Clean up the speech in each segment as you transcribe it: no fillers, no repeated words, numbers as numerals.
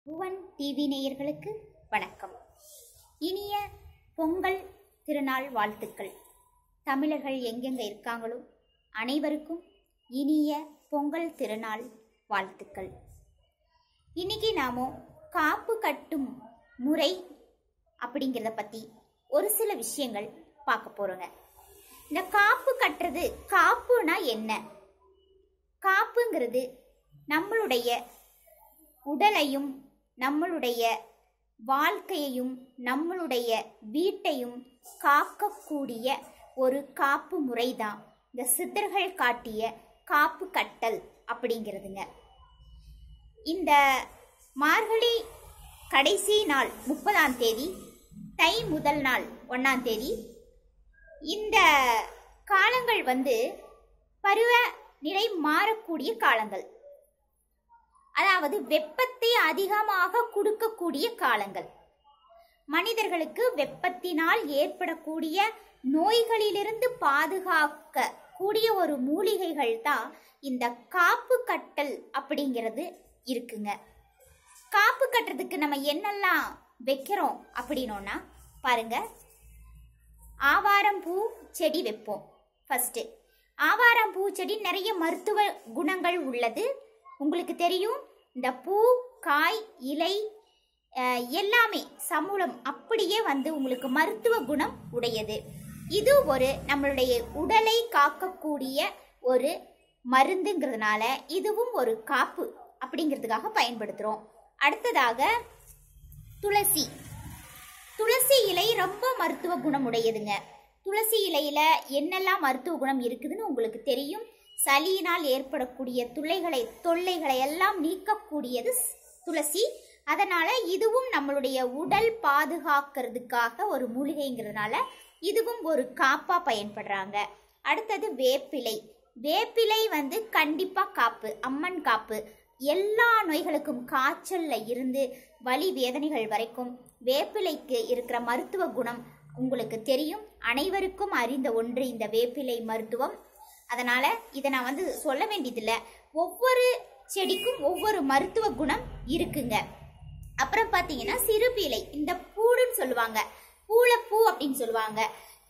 Bhuvan TV நேயர்களுக்கு வணக்கம். இனிய பொங்கல் திருநாள் வாழ்த்துக்கள். தமிழர்கள் எங்கெங்க இருக்காங்களோ அனைவருக்கும் இனிய பொங்கல் திருநாள் வாழ்த்துக்கள். இன்னைக்கு நாம காப்பு கட்டும் முறை அப்படிங்கிறத பற்றி ஒரு சில விஷயங்கள் பார்க்க போகிறோங்க. இந்த காப்பு கட்டுறது, காப்புனா என்ன? காப்புங்கிறது நம்மளுடைய உடலையும் நம்மளுடைய வாழ்க்கையையும் நம்மளுடைய வீட்டையும் காக்கக்கூடிய ஒரு காப்பு முறைதான் இந்த சித்தர்கள் காட்டிய காப்பு கட்டல் அப்படிங்கிறதுங்க. இந்த மார்கழி கடைசி நாள் 30ஆம் தேதி, தை முதல் நாள் 1ஆம் தேதி, இந்த காலங்கள் பருவ நிலை மாறக்கூடிய காலங்கள், அதாவது வெப்பத்தை அதிகமாக கொடுக்கக்கூடிய காலங்கள். மனிதர்களுக்கு வெப்பத்தினால் ஏற்படக்கூடிய நோய்களிலிருந்து பாதுகாக்க கூடிய ஒரு மூலிகைகள் தான் இந்த காப்பு கட்டல் அப்படிங்கிறது இருக்குங்க. காப்பு கட்டுறதுக்கு நம்ம என்னெல்லாம் வைக்கிறோம் அப்படின்னோன்னா பாருங்க, ஆவாரம் பூ செடி வைப்போம். ஃபர்ஸ்ட் ஆவாரம் பூ செடி நிறைய மருத்துவ குணங்கள் உள்ளது. உங்களுக்கு தெரியும், இந்த பூ, காய், இலை எல்லாமே சமூலம் அப்படியே உங்களுக்கு மருத்துவ குணம் உடையது. இது ஒரு நம்மளுடைய உடலை காக்கக்கூடிய ஒரு மருந்துங்கிறதுனால இதுவும் ஒரு காப்பு அப்படிங்கிறதுக்காக பயன்படுத்துகிறோம். அடுத்ததாக துளசி. துளசி இலை ரொம்ப மருத்துவ குணம் உடையதுங்க. துளசி இலையில என்னெல்லாம் மருத்துவ குணம் இருக்குதுன்னு உங்களுக்கு தெரியும். சளியினால் ஏற்படக்கூடிய தொல்லைகளை எல்லாம் நீக்கக்கூடியது துளசி. அதனால இதுவும் நம்மளுடைய உடல் பாதுகாக்கிறதுக்காக ஒரு மூலிகைங்கிறதுனால இதுவும் ஒரு காப்பா பயன்படுறாங்க. அடுத்தது வேப்பிலை. வேப்பிலை கண்டிப்பா காப்பு, அம்மன் காப்பு. எல்லா நோய்களுக்கும், காய்ச்சல்ல இருந்து வலி வேதனைகள் வரைக்கும் வேப்பிலைக்கு இருக்கிற மருத்துவ குணம் உங்களுக்கு தெரியும். அனைவருக்கும் அறிந்த ஒன்று இந்த வேப்பிலை மருத்துவம். அதனால இதை நான் சொல்ல வேண்டியதில்லை. ஒவ்வொரு செடிக்கும் ஒவ்வொரு மருத்துவ குணம் இருக்குங்க. அப்புறம் பார்த்தீங்கன்னா சிறுபீலை, இந்த பூடுன்னு சொல்லுவாங்க, பூளப்பூ அப்படின்னு சொல்லுவாங்க.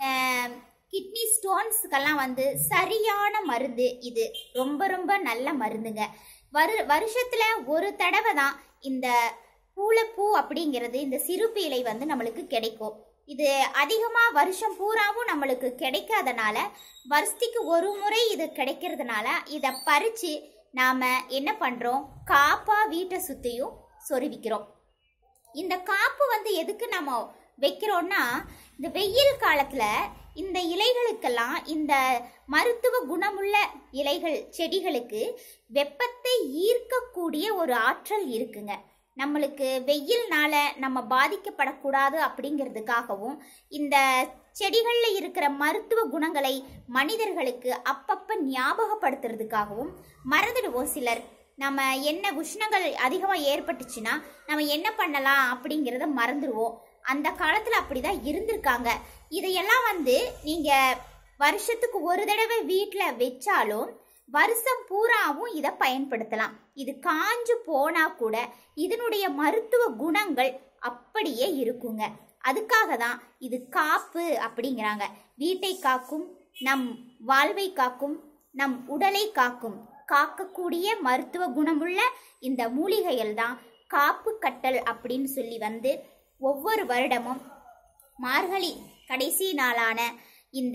கிட்னி ஸ்டோன்ஸுக்கெல்லாம் சரியான மருந்து. இது ரொம்ப ரொம்ப நல்ல மருந்துங்க. வருஷத்துல ஒரு தடவை தான் இந்த பூளப்பூ அப்படிங்கிறது, இந்த சிறுபீலை நம்மளுக்கு கிடைக்கும். இது அதிகமா வருஷம் பூராவும் நம்மளுக்கு கிடைக்காதனால வருஷத்துக்கு ஒரு முறை இது கிடைக்கிறதுனால இதை பறிச்சு நாம என்ன பண்றோம், காப்பா வீட்டை சுத்தியும் சொருவிக்கிறோம். இந்த காப்பு எதுக்கு நம்ம வைக்கிறோம்னா, இந்த வெயில் காலத்துல இந்த இலைகளுக்கெல்லாம், இந்த மருத்துவ குணமுள்ள இலைகள் செடிகளுக்கு வெப்பத்தை ஈர்க்கக்கூடிய ஒரு ஆற்றல் இருக்குங்க. நம்மளுக்கு வெயில்னால நம்ம பாதிக்கப்படக்கூடாது அப்படிங்கிறதுக்காகவும் இந்த செடிகளில் இருக்கிற மருத்துவ குணங்களை மனிதர்களுக்கு அப்பப்போ ஞாபகப்படுத்துறதுக்காகவும் மறந்துடுவோம் சிலர். நம்ம என்ன உஷ்ணங்கள் அதிகமாக ஏற்பட்டுச்சுன்னா நம்ம என்ன பண்ணலாம் அப்படிங்கிறத மறந்துடுவோம். அந்த காலத்தில் அப்படிதான் இருந்திருக்காங்க. இதையெல்லாம் நீங்கள் வருஷத்துக்கு ஒரு தடவை வீட்டில் வச்சாலும் வருஷம் பூராவும் இதை பயன்படுத்தலாம். இது காஞ்சு போனா கூட இதனுடைய மருத்துவ குணங்கள் அப்படியே இருக்குங்க. அதுக்காக தான் இது காப்பு அப்படிங்கிறாங்க. வீட்டை காக்கும், நம் வாழ்வை காக்கும், நம் உடலை காக்கும், காக்கக்கூடிய மருத்துவ குணமுள்ள இந்த மூலிகைகள் தான் காப்பு கட்டல் அப்படின்னு சொல்லி ஒவ்வொரு வருடமும் மார்கழி கடைசி நாளான இந்த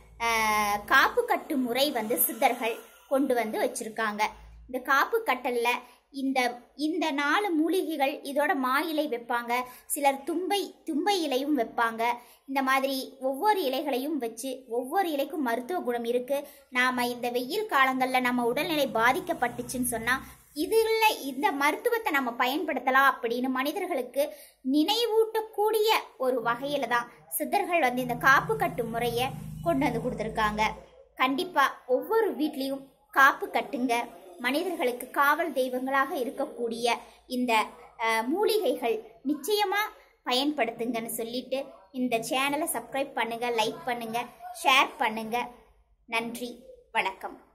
காப்பு கட்டு முறை சித்தர்கள் கொண்டு வச்சிருக்காங்க. இந்த காப்பு கட்டல்ல இந்த 4 மூலிகைகள், இதோட மா இலை வைப்பாங்க, சிலர் தும்பை இலையும் வைப்பாங்க. இந்த மாதிரி ஒவ்வொரு இலைகளையும் வச்சு ஒவ்வொரு இலைக்கும் மருத்துவ குணம் இருக்கு. நாம இந்த வெயில் காலங்கள்ல நம்ம உடல்நிலை பாதிக்கப்பட்டுச்சுன்னு சொன்னா இதுல இந்த மருத்துவத்தை நம்ம பயன்படுத்தலாம் அப்படின்னு மனிதர்களுக்கு நினைவூட்டக்கூடிய ஒரு வகையில தான் சித்தர்கள் இந்த காப்பு கட்டு முறையை கொண்டு கொடுத்துருக்காங்க. கண்டிப்பா ஒவ்வொரு வீட்லயும் காப்பு கட்டுங்க. மனிதர்களுக்கு காவல் தெய்வங்களாக இருக்கக்கூடிய இந்த மூலிகைகள் நிச்சயமா பயன்படுத்துங்கன்னு சொல்லிட்டு இந்த சேனலை சப்ஸ்கிரைப் பண்ணுங்க, லைக் பண்ணுங்க, ஷேர் பண்ணுங்க. நன்றி, வணக்கம்.